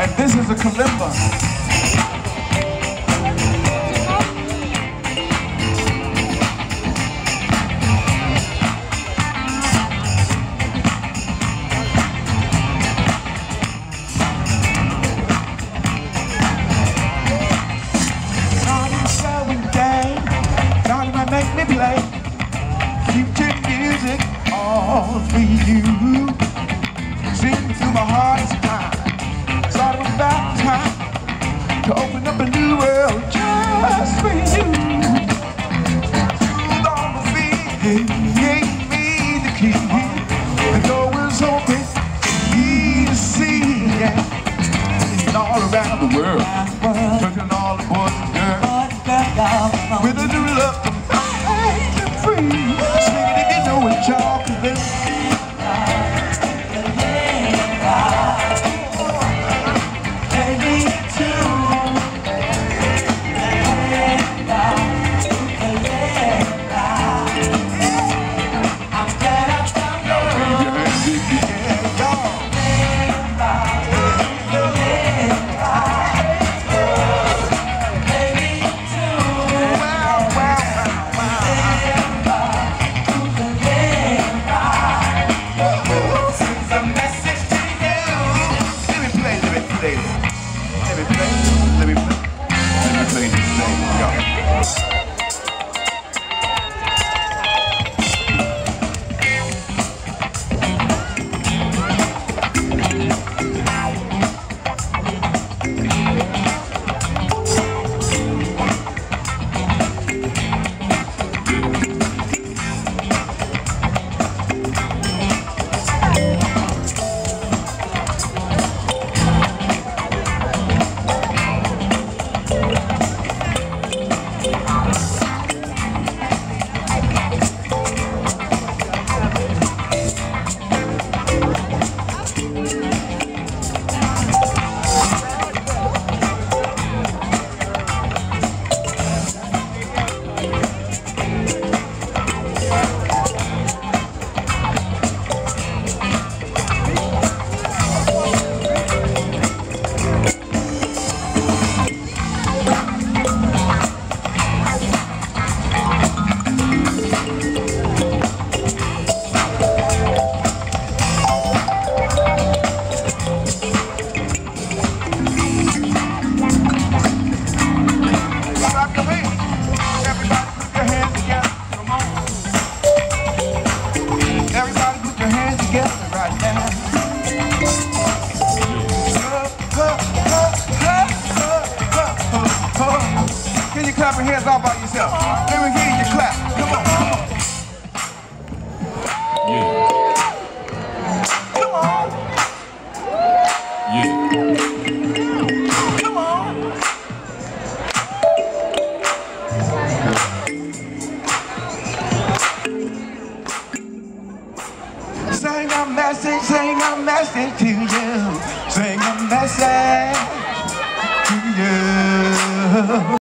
And this is a kalimba. Make me play future music all for you. Sing through my heart is time. Sort of about time to open up a new world just for you. Soothe all my feet, gave me the key. The door was open for me to see. Yeah. All around the world, touching all the boys and girls with a new love. Free, sing it if you know what y'all can do. Take me to I'm glad I found you. Let me play this thing. Go. Can you clap your hands all by yourself? Let me hear you clap. Come on, come on. Yeah. Come on. Yeah. Come on. Sing a message to you. Sing a message to you.